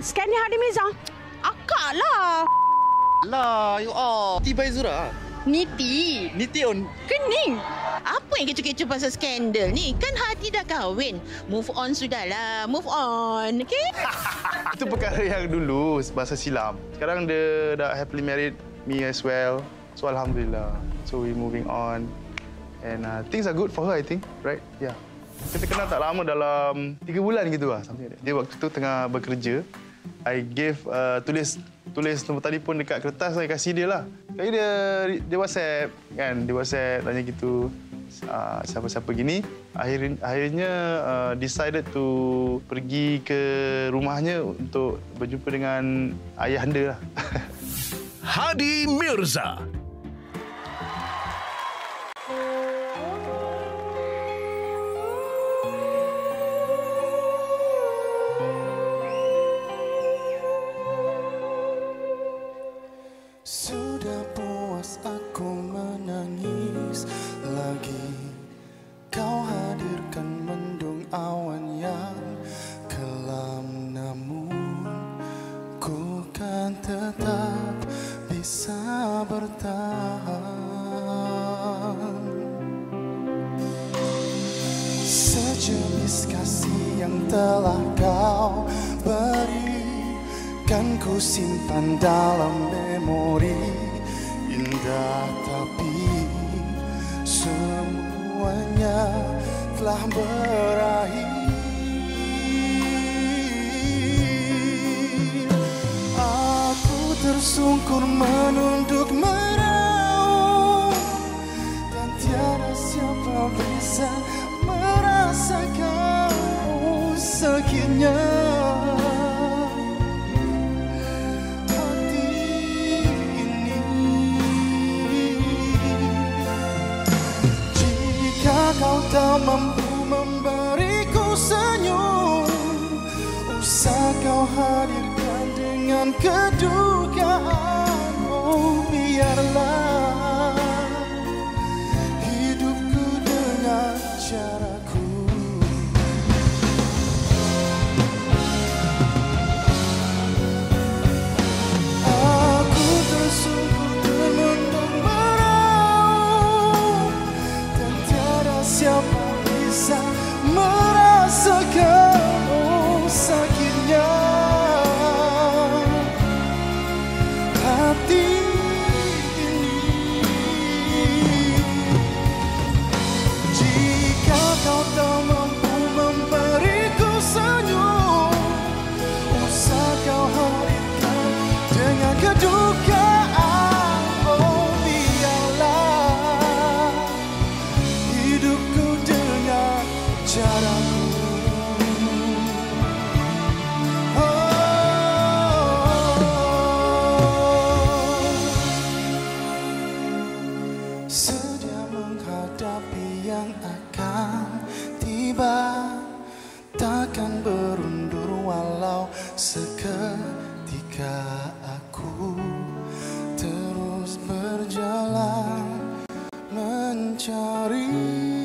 Scan ni Hadi Mirza. Akak lah. Lah, you are. Niti Baizura. Niti. Niti on. Kening. Apa yang kecoh-kecoh pasal skandal ni? Kan Hadi dah kahwin. Move on sudahlah. Move on. Okay? Itu perkara yang dulu, bahasa silam. Sekarang dia dah happily married, me as well. So, Alhamdulillah. So, we moving on. And things are good for her, I think. Right? Yeah. Kita kenal tak lama, dalam 3 bulan gitu lah. Dia waktu tu tengah bekerja. I gave tulis nombor telefon dekat kertas, saya kasih dia lah. Sekali dia WhatsApp kan, dia WhatsApp tanya gitu, siapa-siapa gini. Akhirnya decided to pergi ke rumahnya untuk berjumpa dengan ayahanda lah. Hadi Mirza. Sudah puas aku menangis lagi. Kau hadirkan mendung awan yang kelam, namun ku kan tetap bisa bertahan. Sejenis kasih yang telah kau beri, kan ku simpan dalam memori indah, tapi semuanya telah berakhir. Aku tersungkur menunduk meraung, dan tiada siapa bisa merasakan sakitnya. Kau tak mampu memberiku senyum, usah kau hadirkan dengan kedukaan. Oh, biarlah hidupku dengan caraku. Aku tersungkur termenung meraung, dan tiada siapa bisa merasakan sakitnya hati ini. Jika kau tak mampu memberiku senyum, usah kau hadirkan dengan kedukaan. Oh, biarlah hidupku dengan caraku. Sedia menghadapi yang akan tiba, takkan berundur walau seketika. Aku terus berjalan mencari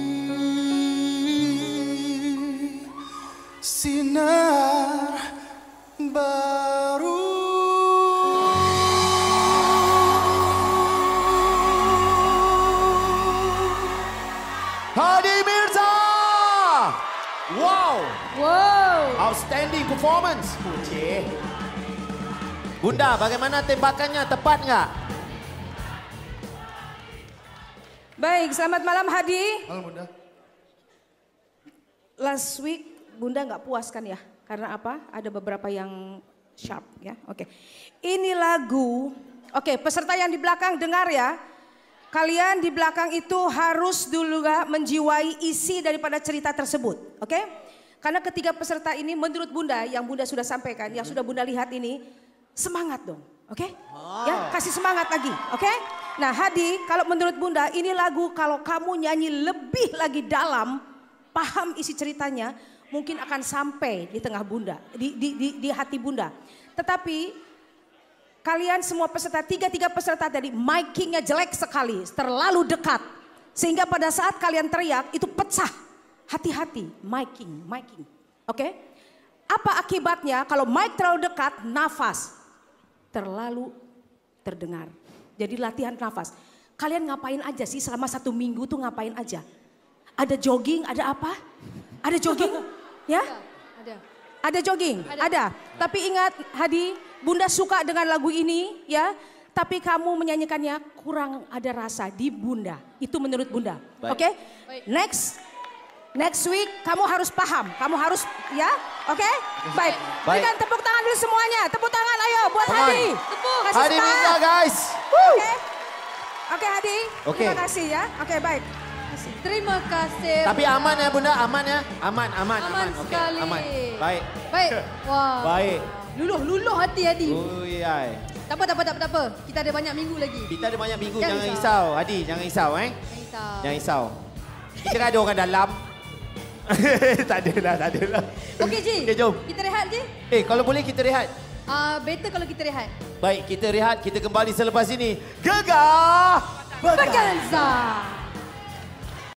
sinar baru. Hadi Mirza! Wow! Wow. Outstanding performance. Pucih. Bunda, bagaimana tembakannya? Tepat nggak? Baik, selamat malam Hadi. Halo Bunda. Last week Bunda nggak puas kan ya? Karena apa? Ada beberapa yang sharp ya. Oke. Ini lagu. Oke, peserta yang di belakang dengar ya. Kalian di belakang itu harus dulu menjiwai isi daripada cerita tersebut. Oke? Karena ketiga peserta ini menurut Bunda yang Bunda sudah sampaikan, yang sudah Bunda lihat ini, semangat dong. Oke? Ya, kasih semangat lagi. Oke? Nah Hadi, kalau menurut Bunda ini lagu kalau kamu nyanyi lebih lagi dalam, paham isi ceritanya, mungkin akan sampai di tengah Bunda, di hati Bunda. Tetapi kalian semua peserta, tiga peserta tadi micingnya jelek sekali, terlalu dekat. Sehingga pada saat kalian teriak itu pecah. Hati-hati, miking. Oke? Apa akibatnya kalau mic terlalu dekat, nafas terlalu terdengar. Jadi latihan nafas. Kalian ngapain aja sih selama 1 minggu tuh ngapain aja? Ada jogging, ada apa? Ada jogging? Ya? Ada. Ada jogging? Ada. Tapi ingat Hadi, Bunda suka dengan lagu ini ya. Tapi kamu menyanyikannya kurang ada rasa di Bunda. Itu menurut Bunda. Oke? Next week kamu harus paham. Kamu harus ya. Oke? Baik. Berikan tepuk tangan dulu semuanya. Tepuk tangan ayo buat Hadi. Tepuk. Hadi Mirza guys. Oke Hadi. Terima kasih ya. Oke baik. Terima kasih. Tapi aman ya Bunda, aman ya? Aman. Sekali. Aman. Baik. Wah. Baik. Luluh hati Hadi. Uyai. Tak apa. Kita ada banyak minggu lagi. Kita ada banyak minggu, jangan risau. Hadi, jangan risau. Jangan risau. Kita kan ada orang dalam. Tak adalah. Okey, Ji. Okey, jom. Kita rehat, Ji. Kalau boleh kita rehat. Better kalau kita rehat. Baik, kita rehat. Kita kembali selepas ini. Gegar Vaganza.